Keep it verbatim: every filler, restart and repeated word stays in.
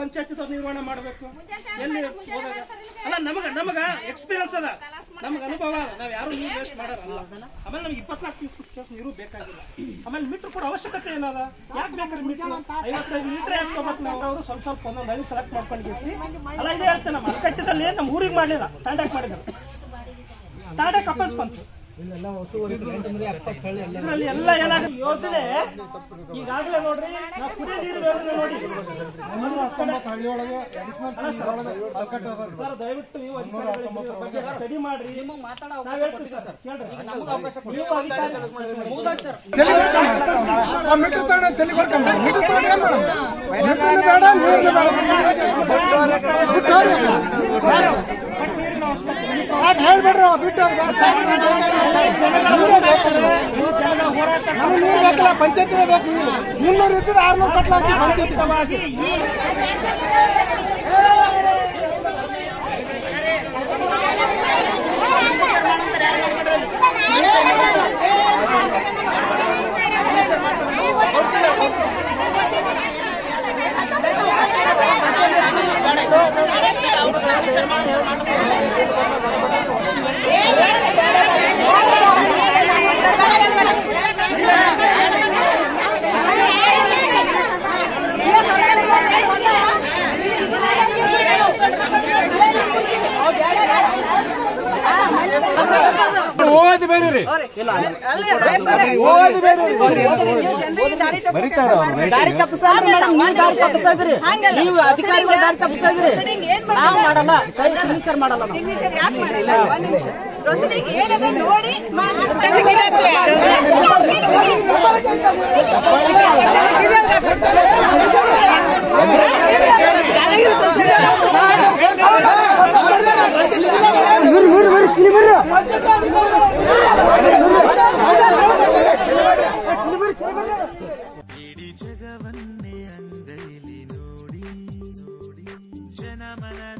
ಪಂಚಾಯತಿದವ್ರು ನಿರ್ವಹಣೆ ಮಾಡಬೇಕು. ಎಲ್ಲಿ ಹೋದಾಗ ಅಲ್ಲ ನಮಗ ನಮಗ ಎಕ್ಸ್ಪೀರಿಯನ್ಸ್ ಅದ, ನಮ್ಗೆ ಅನುಭವ ಅದ, ನಾವ್ ಯಾರು ನೀರು ವೇಸ್ಟ್ ಮಾಡಲ್ಲ. ಆಮೇಲೆ ನಮ್ಗೆ ಇಪ್ಪತ್ನಾಲ್ಕು ದಿವಸ ನೀರು ಬೇಕಾಗಿಲ್ಲ. ಆಮೇಲೆ ಮೀಟರ್ ಕೂಡ ಅವಶ್ಯಕತೆ ಏನದ, ಯಾಕೆ ಬೇಕಾದ್ರೆ ಮೀಟರ್ ಐವತ್ತೈದು ಲೀಟರ್ ಯಾಕೆ ತಗೋಬೇಕು ನಾವು? ಅವರು ಸ್ವಲ್ಪ ಸ್ವಲ್ಪ ಒಂದೊಂದು ಹಳ್ಳಿ ಸೆಲೆಕ್ಟ್ ಮಾಡ್ಕೊಂಡು ಅಲ್ಲ ಇದೇ ಹೇಳ್ತೇನೆ. ನಮ್ಮ ಮಲ್ಕಟ್ಟಿದಲ್ಲಿ ನಮ್ಮ ಊರಿಗೆ ಮಾಡಲಿಲ್ಲ, ತಾಂಡಾಕ್ ಮಾಡಿದ್ರು. ತಾಂಡಾಕ್ ಅಪ್ಪಲ್ಸ್ ಬಂತು. ಇದರಲ್ಲಿ ಎಲ್ಲ ಏನಾಗುತ್ತೆ ಯೋಜನೆ ಈಗಾಗಲೇ ನೋಡ್ರಿ. ನಾವು ಕುಡಿಯೋ ನೀರು ನೋಡಿ ಸರ್, ದಯವಿಟ್ಟು ನೀವು ಅಧಿಕಾರಿಗಳ ಬಗ್ಗೆ ಸ್ಟಡಿ ಮಾಡ್ರಿ. ನಾವ್ ಹೇಳ್ತೀವಿ ಸರ್, ಕೇಳ್ರಿ. ನೀವು ಹೇಳ್ಬೇಡ್ರಿ ಬಿಟ್ಟು ನೀರು ಬೇಕಲ್ಲ, ಪಂಚಾಯತಿ ಬೇಕು. ಮುನ್ನೂರು ಇದ್ರೆ ಆರ್ನೂರು ಕಟ್ಲಾಕಿ ಪಂಚಾಯತಿ. ಓದಿ ಬೇರೆ ರೀ, ಓದಿ ಬೇರೆ ದಾರಿ ತಪ್ಪಿಸ್ತಾ ಇದ್ರಿ ಮೇಡಮ್. ನೀವು ದಾರಿ ತಪ್ಪಿಸ್ತಾ ಇದ್ರಿ, ನೀವು ಅಧಿಕಾರಿಗಳು ದಾರಿ ತಪ್ಪಿಸ್ತಾ ಇದ್ರಿ. ನಾವು ಮಾಡಲ್ಲ, ಸಿಗ್ನೇಚರ್ ಮಾಡಲ್ಲ. ಸಿಗ್ನೇಚರ್ ಯಾಕೆ ಮಾಡಲ್ಲ? ಒಂದ್ ನಿಮಿಷ ಪ್ರೊಸೀಡಿಂಗ್ ಏನದ ನೋಡಿ ಇಡೀ ಜಗವನ್ನೇ ಅಂಗೈಲಿ ನೋಡಿ ನೋಡಿ ಜನಮನ